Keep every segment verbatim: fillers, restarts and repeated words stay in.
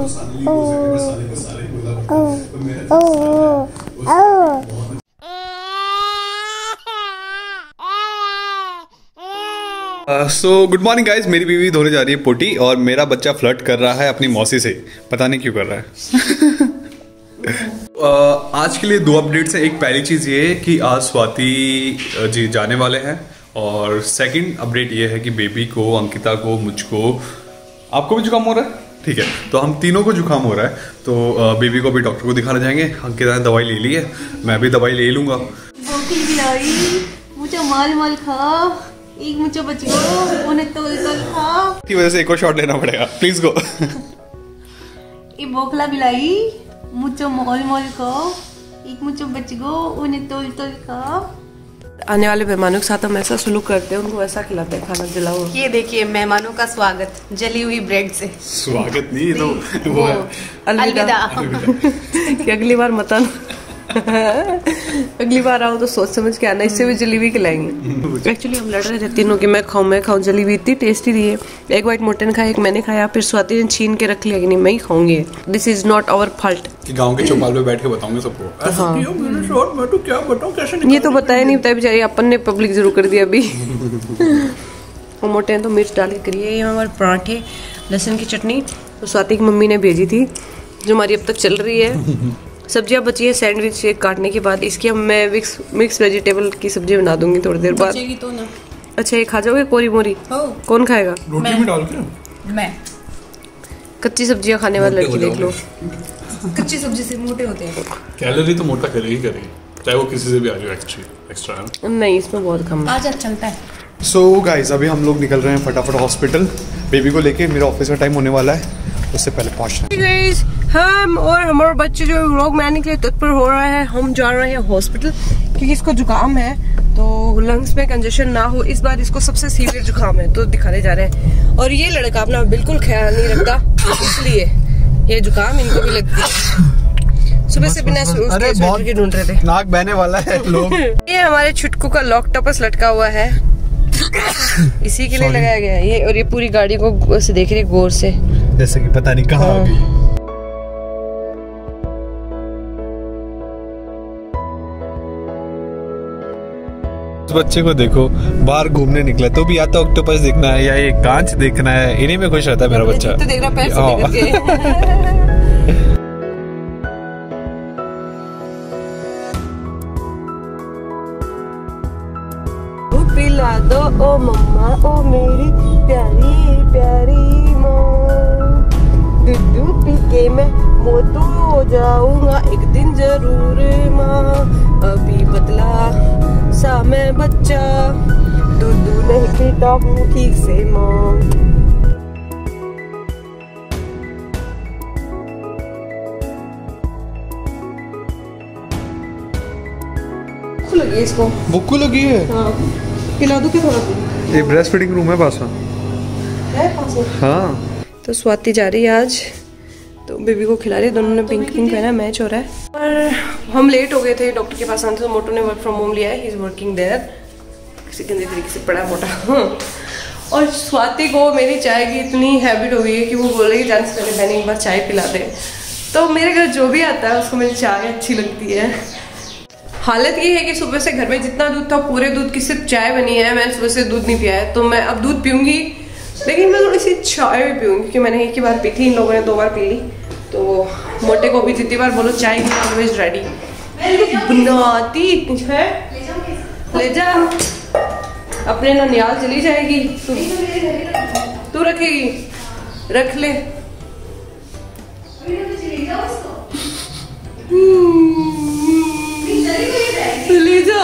So good morning guys, मेरी बीवी धोने जा रही है पोटी और मेरा बच्चा फ्लर्ट कर रहा है अपनी मौसी से, पता नहीं क्यों कर रहा है। uh, आज के लिए दो अपडेट्स हैं। एक पहली चीज़ ये है कि आज स्वाति जी जाने वाले हैं, और सेकंड अपडेट ये है कि बेबी को, अंकिता को, मुझको, आपको भी जुकाम हो रहा है, ठीक है, तो हम तीनों को जुकाम हो रहा है। तो बेबी को भी डॉक्टर को दिखाने जाएंगे। अंकिता ने दवाई ले ली है, मैं भी दवाई ले लूँगा। मुझे माल माल खा, एक मुझे बच गो, उन्हें तोल तोल खा। की वजह से एक और शॉट लेना पड़ेगा, प्लीज गो। ये बोखला बिलाई, मुझे मॉल मॉल खा, एक मुझे बच गो, उन्हें तोल तोल खा। आने वाले मेहमानों के साथ हम ऐसा सुलूक करते हैं, उनको ऐसा खिलाते हैं खाना जलाओ। ये देखिए मेहमानों का स्वागत जली हुई ब्रेड से। स्वागत नहीं, तो वो अलविदा। कि अगली बार मत आना। अगली बार आओ तो सोच समझ के आना, इससे भी जलेबी खिलाएंगे। एक्चुअली हम लड़ रहे थे तीनों कि मैं खाऊं मैं खाऊं, जलेबी इतनी टेस्टी थी। एक वाइट मोटन खाया, एक मैंने खाया, फिर स्वाति ने छीन के रख लिया कि नहीं मैं ही खाऊंगी। This is not our fault. गांव के चौपाल पे बैठ के बताऊंगे सबको। हाँ। मैं तो क्या बताऊं, कैसे ये तो बताया नहीं बताया बेचारी, अपन ने पब्लिक जरूर कर दिया अभी। और मोटे ने तो मिर्च डाल के करी है। ये हमारे पराठे, लहसुन की चटनी तो स्वाति की मम्मी ने भेजी थी, जो हमारी अब तक चल रही है। सब्जियां बची है सैंडविच एक काटने के बाद, इसकी अब मैं मिक्स मिक्स वेजिटेबल की सब्जी बना दूंगी थोड़ी देर बाद। तो ना। अच्छा ये खा जाओगे कोरी मोरी? कौन खाएगा? रोटी में डाल के। मैं। कच्ची सब्जियां खाने वाली लड़की देख लो। कच्ची सब्जी से मोटे होते हैं। कैलोरी तो मोटा करेगी करेगी, चाहे वो किसी से भी आ जाए एक्स्ट्रा। नहीं, इसमें बहुत कम है। आज चलता है। सो गाइस, अभी हम लोग निकल रहे हैं फटाफट हॉस्पिटल बेबी को लेके। मेरा ऑफिस का टाइम होने वाला है, उससे पहले पहुंचना है। हम और हमारे बच्चे जो व्लॉग में आने के लिए तत्पर हो रहा है, हम जा रहे हैं हॉस्पिटल क्योंकि इसको जुकाम है, तो लंग्स में कंजेशन ना हो। इस बार इसको सबसे सीवियर जुकाम है, तो दिखाने जा रहे हैं। और ये लड़का अपना बिल्कुल ख्याल नहीं रखता, इसलिए ये जुकाम इनको भी लगती है। सुबह से बिना स्वेटर के ढूंढ रहे थे, नाक बहने वाला है लोग। ये हमारे छुटकू का लॉक टपस लटका हुआ है, इसी के लिए लगाया गया है ये। और ये पूरी गाड़ी को ऐसे देख रही है गौर से, जैसे कि पता नहीं कहाँ आ गई। बच्चे को देखो, बाहर घूमने निकला तो भी या तो ऑक्टोपस देखना है या ये कांच देखना है, इन्हीं में खुश रहता है मेरा बच्चा। तो देख रहा पैर से लेकर के। पिला दो ओ मम्मा ओ मेरी प्यारी प्यारी माँ, दूध पी के मैं मोटू हो जाऊंगा एक दिन जरूर माँ। अभी पतला सा मैं बच्चा, दूध नहीं पीता हूँ ठीक से माँ। भूख लगी है इसको, भूख लगी है। हाँ, पिला दो क्या थोड़ा? ये ब्रेस्ट फीडिंग रूम है पास में। हाँ, तो स्वाति जा रही है आज, तो बेबी को खिला रही है। दोनों ने पिंक पिंक पहना, मैच हो रहा है। और हम लेट हो गए थे डॉक्टर के पास आने, तो मोटू ने वर्क फ्रॉम होम लिया है, ही इज वर्किंग देयर, किसी गंदे तरीके से बड़ा मोटा। और स्वाति को मेरी चाय की इतनी हैबिट हो गई है कि वो बोल रही है जाने से पहले मैंने एक बार चाय पिला दे। तो मेरे घर जो भी आता है उसको मेरी चाय अच्छी लगती है। हालत ये है कि सुबह से घर में जितना दूध था पूरे दूध की सिर्फ चाय बनी है, मैंने सुबह से दूध नहीं पिया है। तो मैं अब दूध पीऊंगी, लेकिन मैं थोड़ी सी चाय भी पीऊंगी क्योंकि मैंने एक ही बार पी थी, इन लोगों ने दो बार पी ली। तो मोटे को भी जितनी बार बोलो चाय की ऑलवेज रेडी बनाती है। ले जा, अपने ननियाल चली जाएगी, तू तू रखेगी, रख ले। ले जा।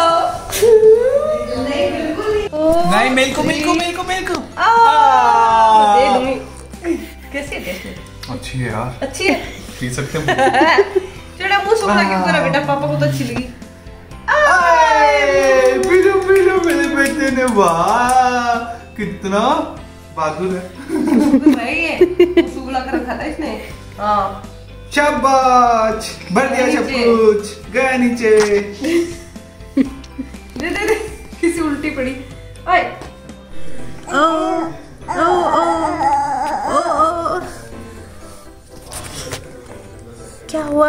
नहीं, मिल्को मिल्को मिल्को मिल्को दे दूंगी। कैसी है? अच्छी है यार, अच्छी है, पी सकते हैं। चलो मुंह सूखा क्यों करा बेटा, पापा को तो अच्छी लगी। पीलो पीलो मेरे बेटे ने, वाह कितना बहादुर है। भाई ये सूखला कर रखा था इसने। हाँ शाबाश, भर दिया सब कुछ, गया नीचे। दे दे दे, किसी उल्टी पड़ी। ओए ओ ओ ओ ओ क्या हुआ?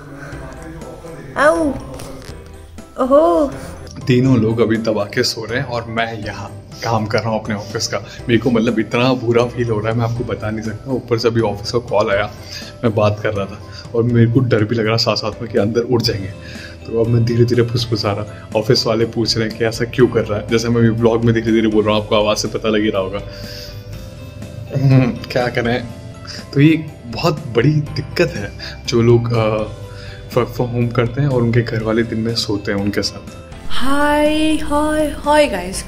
आओ, ओहो। तीनों लोग अभी दबा के सो रहे हैं और मैं यहाँ काम कर रहा हूँ अपने ऑफिस का। मेरे को मतलब इतना बुरा फील हो रहा है, मैं आपको बता नहीं सकता। ऊपर से अभी ऑफिस का कॉल आया, मैं बात कर रहा था और मेरे को डर भी लग रहा साथ साथ में कि अंदर उड़ जाएंगे। तो अब मैं धीरे धीरे फुसफुसा रहा। ऑफिस वाले पूछ रहे हैं कि ऐसा क्यों कर रहा है, जैसे मैं ब्लॉग में धीरे धीरे बोल रहा हूँ, आपको आवाज़ से पता लग ही रहा होगा। क्या करें, तो ये बहुत बड़ी दिक्कत है जो लोग वर्क फ्रॉम होम करते हैं और उनके घर वाले दिन में सोते हैं उनके साथ। हाय हाय हाय गाइस,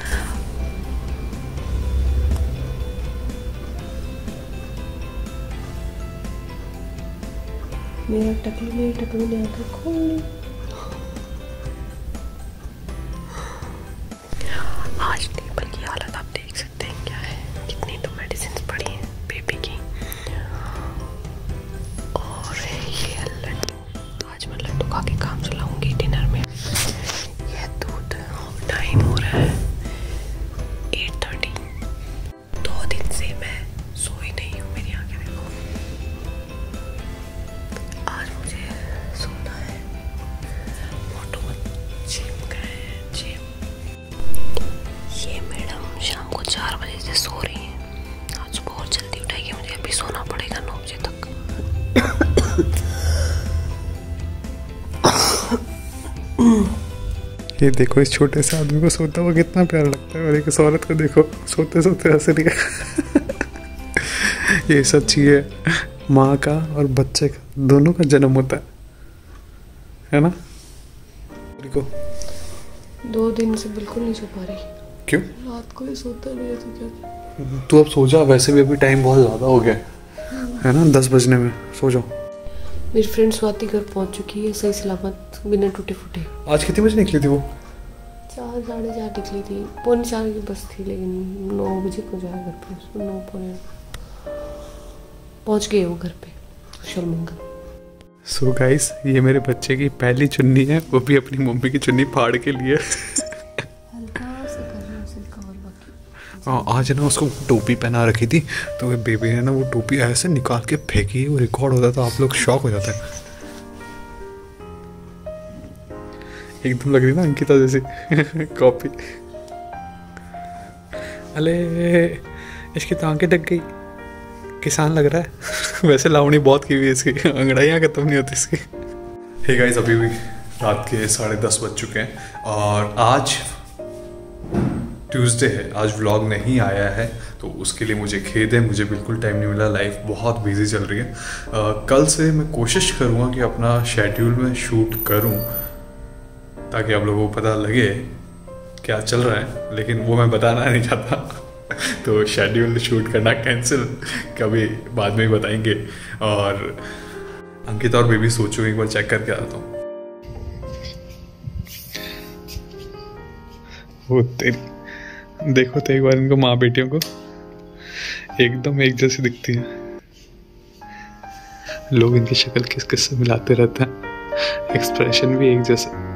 मेरा टकलू मेरी टकलू ने आकर खोल ली। आज टेबल की हालत आप देख सकते हैं क्या है, कितनी तो मेडिसिन पड़ी हैं बेबी की। और ये लड्डू, आज मैं लड्डू खा के काम चलाऊंगी डिनर में। ये दूध, टाइम हो रहा है एट थर्टी। दो दिन से मैं सोई नहीं हूँ, मेरी आंखें देखो। आज मुझे सोना है। मोटो जिम गए, जिम। ये मैडम शाम को चार बजे से सो रही हैं। आज बहुत जल्दी उठाएगी, मुझे अभी सोना पड़ेगा नौ बजे तक। ये देखो इस छोटे से आदमी को सोता हुआ कितना प्यारा लगता है, और एक इस औरत को देखो सोते सोते हंस रही है। ये सच्ची है, माँ का और बच्चे का दोनों का जन्म होता है, है ना? देखो दो दिन से बिल्कुल नहीं सो पा रही। क्यों? रात को ही सोता नहीं है तो क्या? तू अब सो जा, वैसे भी अभी टाइम बहुत ज़्यादा हो गया है ना, दस बजने में। सो जाओ। मेरी फ्रेंड स्वाति घर पहुंच चुकी है सही सलामत, बिना टूटे फूटे। आज कितने बजे निकली थी वो? चार साढ़े चार निकली थी, पौने चार की बस थी, लेकिन नौ बजे पहुंचाया घर पे उसको। नौ पौने पहुंच गए वो घर पे, कुशल मंगल। सो गाइस, ये मेरे बच्चे की पहली चुन्नी है, वो भी अपनी मम्मी की चुन्नी फाड़ के लिए। आज ना उसको टोपी पहना रखी थी, तो वो बेबी ने ना वो टोपी ऐसे निकाल के फेंकी, वो रिकॉर्ड होता तो आप लोग शॉक हो जाते हैं। एकदम लग रही ना अंकिता जैसी कॉपी। अले इसकी तो आंखें ढक गई, किसान लग रहा है। वैसे लावणी बहुत की हुई है इसकी, अंगड़ाइयाँ खत्म नहीं होती इसकी। हे गाइस, अभी भी रात के साढ़े दस बज चुके हैं और आज ट्यूसडे है। आज व्लॉग नहीं आया है तो उसके लिए मुझे खेद है, मुझे बिल्कुल टाइम नहीं मिला, लाइफ बहुत बिजी चल रही है। आ, कल से मैं कोशिश करूँगा कि अपना शेड्यूल में शूट करूँ ताकि आप लोगों को पता लगे क्या चल रहा है, लेकिन वो मैं बताना नहीं चाहता। तो शेड्यूल शूट करना कैंसिल, कभी बाद में ही बताएंगे। और अंकिता और बेबी सोचो, एक बार चेक करके आता हूँ। वो तेरी देखो तो एक बार इनको, माँ बेटियों को एकदम एक जैसी दिखती है। लोग इनकी शक्ल किस किस से मिलाते रहते हैं, एक्सप्रेशन भी एक जैसा।